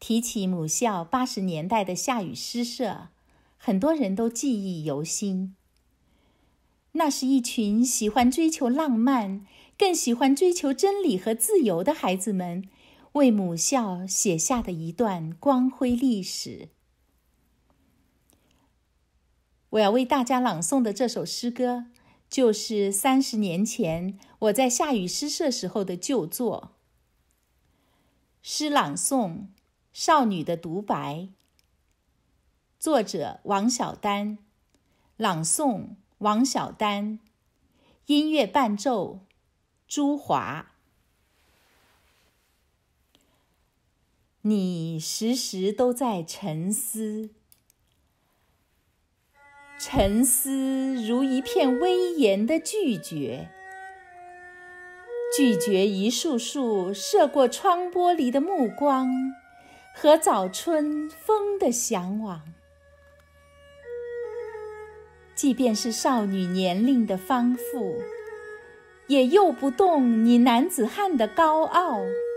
提起母校80年代的夏雨诗社，很多人都记忆犹新。那是一群喜欢追求浪漫，更喜欢追求真理和自由的孩子们为母校写下的一段光辉历史。我要为大家朗诵的这首诗歌，就是30年前我在夏雨诗社时候的旧作。诗朗诵：少女的独白。作者：王晓丹，朗诵：王晓丹，音乐伴奏：朱华。你时时都在沉思，沉思如一片威严的拒绝，拒绝一束束射过窗玻璃的目光和早春风的向往。即便是少女年龄的芳妇，也诱不动你男子汉的高傲。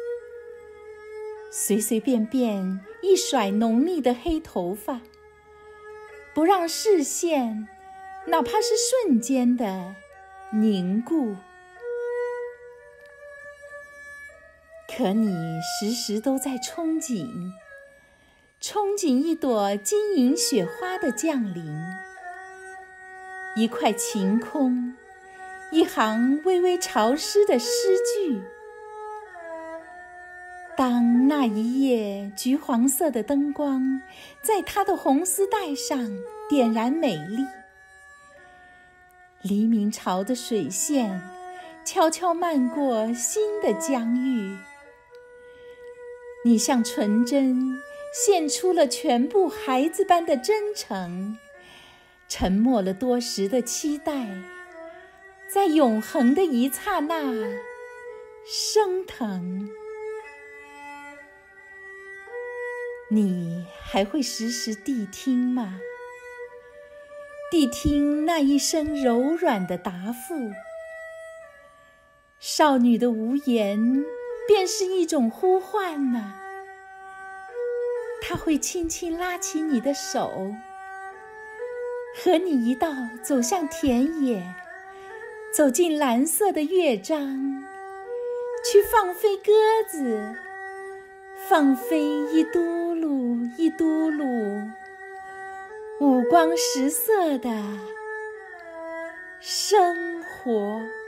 随随便便一甩浓密的黑头发，不让视线哪怕是瞬间的凝固。可你时时都在憧憬，憧憬一朵晶莹雪花的降临，一块晴空，一行微微潮湿的诗句。当那一夜橘黄色的灯光在它的红丝带上点燃美丽，黎明潮的水线悄悄漫过新的疆域，你像纯真献出了全部孩子般的真诚，沉默了多时的期待，在永恒的一刹那升腾。你还会时时谛听吗？谛听那一声柔软的答复。少女的无言便是一种呼唤呢。她会轻轻拉起你的手，和你一道走向田野，走进蓝色的乐章，去放飞鸽子，放飞一嘟噜一嘟噜五光十色的生活。